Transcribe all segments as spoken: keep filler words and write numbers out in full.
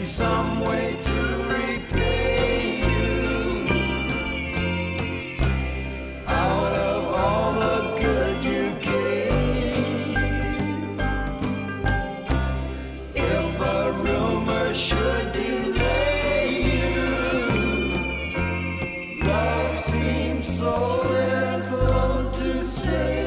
some way to repay you out of all the good you gave. If a rumor should delay you, love seems so little to say.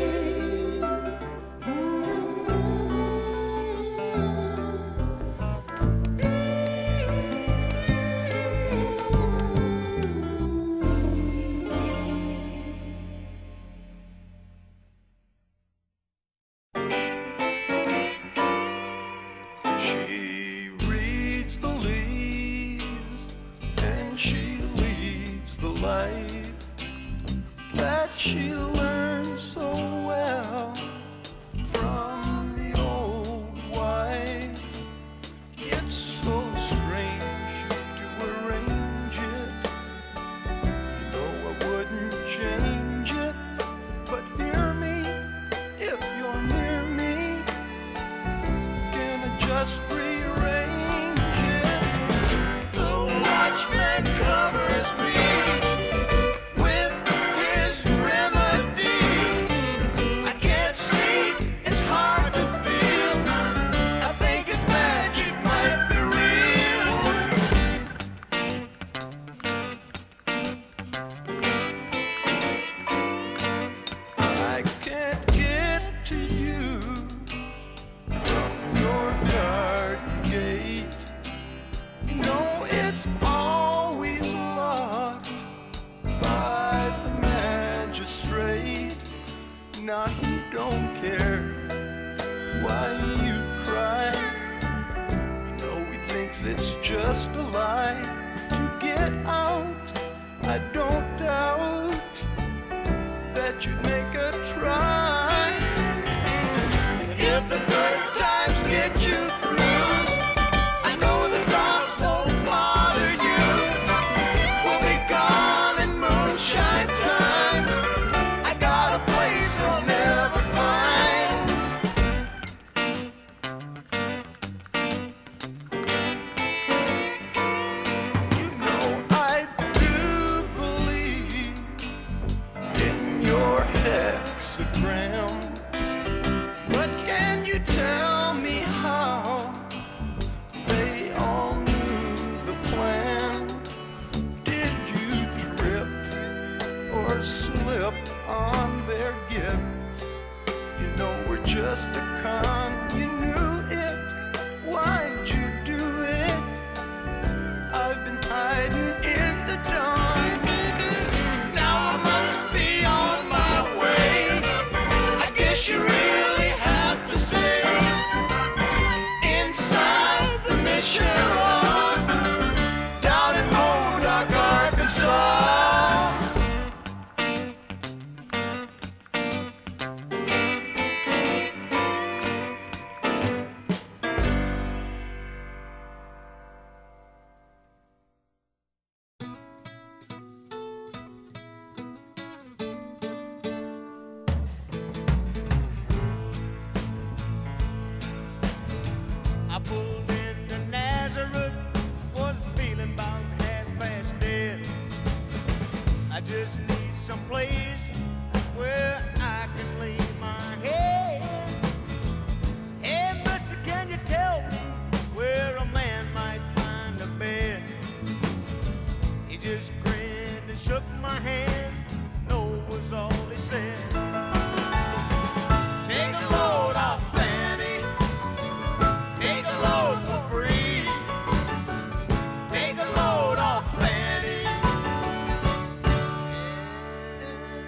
She reads the leaves and she leads the life that she learned so well from the old wise. It's so strange to arrange it. You know I wouldn't change it, but hear me if you're near me. Can I just rearrange it? The watchman covers me with his remedies. I can't see, it's hard to feel. I think his magic might be real. I can't get to you from your dark gate. You know it's always locked by the magistrate. Now he don't care why you cry. You know he thinks it's just a lie to get out. I don't doubt that you'd make a try. If the good times get you through, I know the dogs won't bother you. We'll be gone in moonshine time. I got a place they'll never find. You know I do believe in your hexagram. But can you tell me how they all knew the plan? Did you trip or slip on their gifts? You know we're just a con. You knew it. Why'd you do it? I've been hiding in the dawn. Now I must be on my way. I guess you really have to stay inside the mission lawn down in Modoc, Arkansas. I pulled into Nazareth, was feeling about half past dead. I just need some place where I can lay my head. Hey, mister, can you tell me where a man might find a bed? He just grinned and shook my hand. No was all he said. Take a load off, Fanny. Take a load for free. Take a load off, Fanny.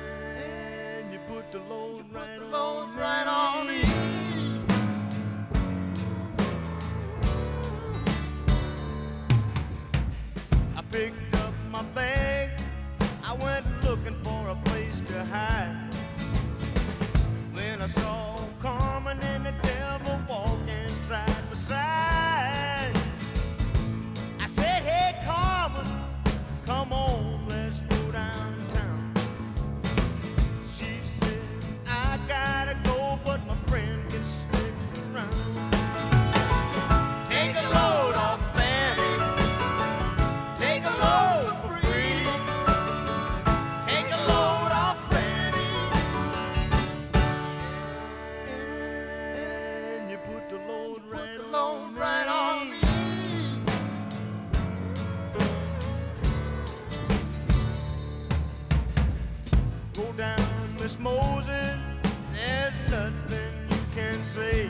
Miss Moses, there's nothing you can say.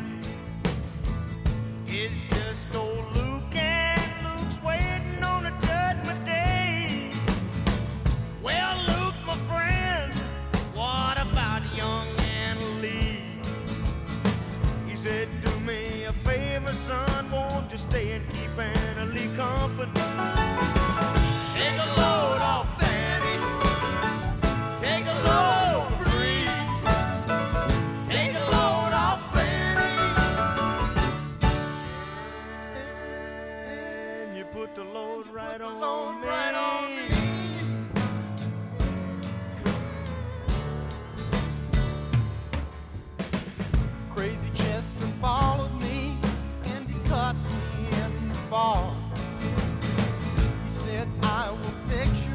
It's just old Luke, and Luke's waiting on the judgment day. Well, Luke, my friend, what about young Anna Lee? He said, do me a favor, son, won't you stay and keep Anna Lee company? Take a load off Fanny, take a load free, take a load off Fanny, and you put the load right on me. Right on me. Crazy Chester followed me and he caught me in the fall. He said, I will fix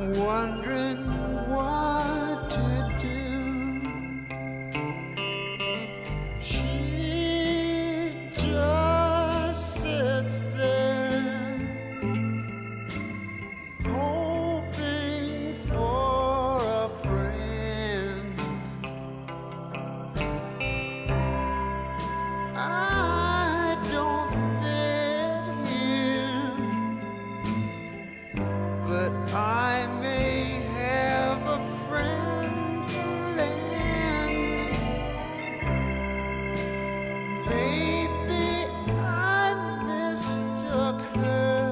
wondering what to do. She just sits there, hoping for a friend. I don't fit here, but I may have a friend to lend. Maybe I mistook her,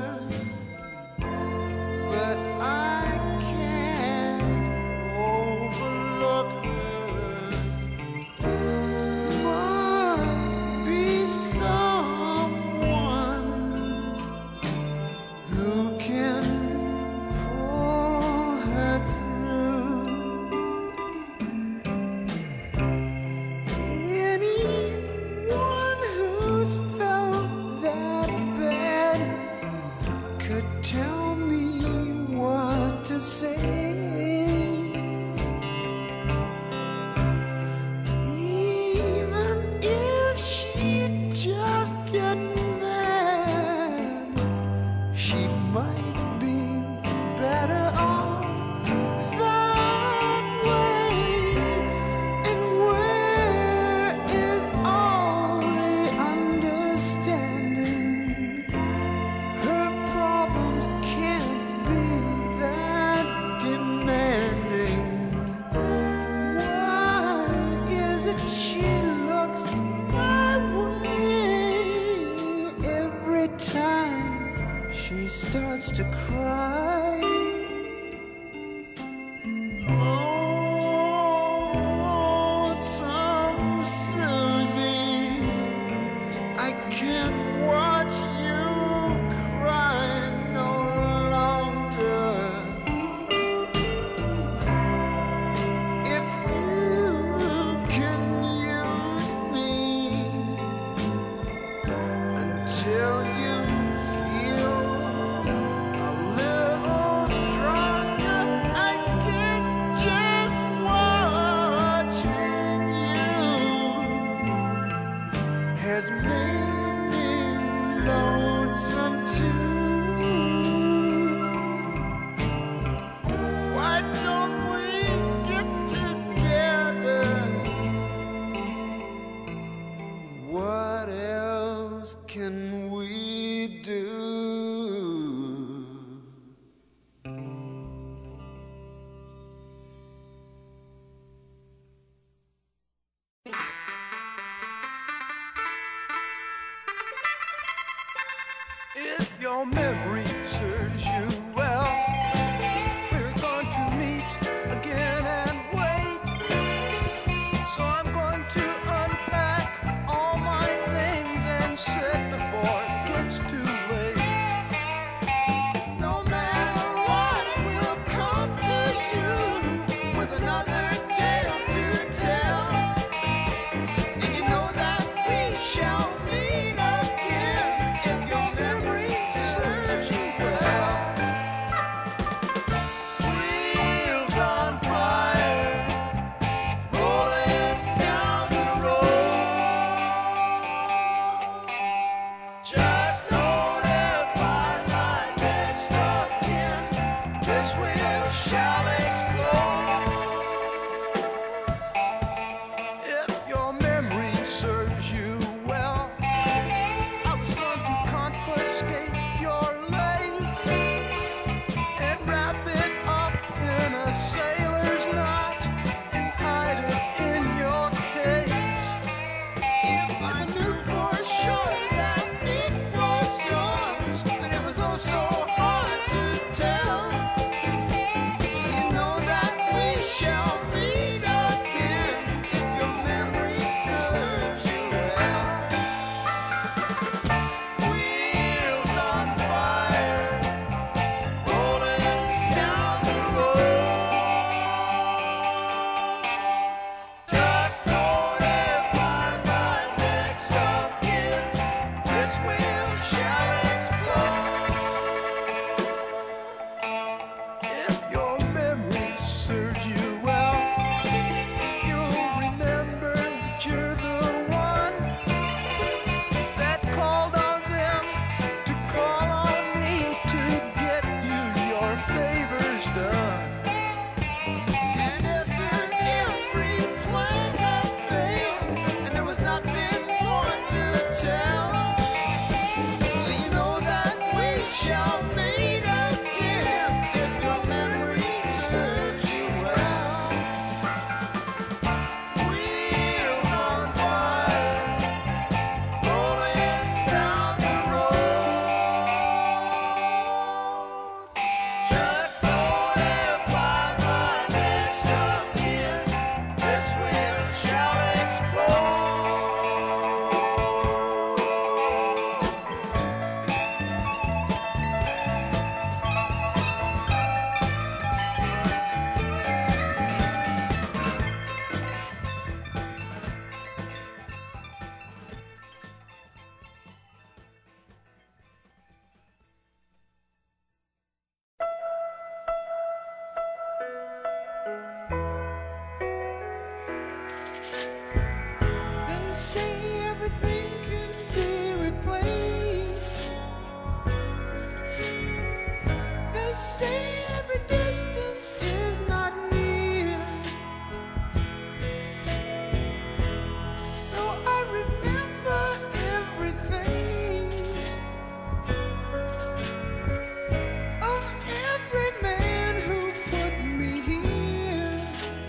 but I can't overlook her. Must be someone who can pull her through. Anyone who's felt that bad could tell me what to say. Even if she'd just get mad, she might be better off that way. And where is all the understanding? Her problems can't be that demanding. Why is it she looks my way every time she starts to cry? Lonesome Susie, I can't watch you cry no longer. If you can use me until you feel a little stronger, I guess just watching you has made me lonesome too. Why don't we get together? What else can we do? If your memory serves you well, we're going to meet again and wait. So I'm going to unpack all my things and set before it gets too late. No matter what, we'll come to you with another tale to tell. And you know that we shall meet again if your memory serves you well. Wheels on fire, rolling down the shall explode. They say everything can be replaced. They say every distance is not near. So I remember every face of every man who put me here.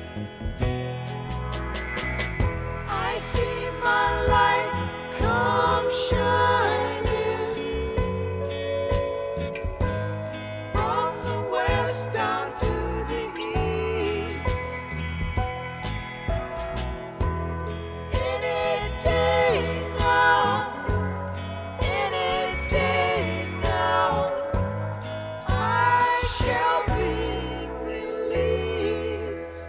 I see my light come shining from the west down to the east. Any day now, any day now, I shall be released.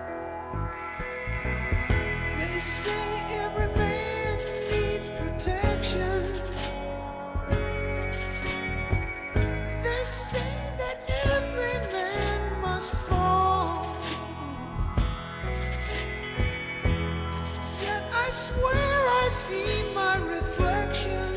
They say every man needs protection. They say that every man must fall. Yet I swear I see my reflection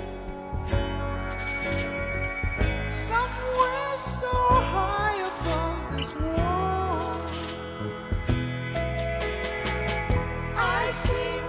somewhere so high above this wall. I see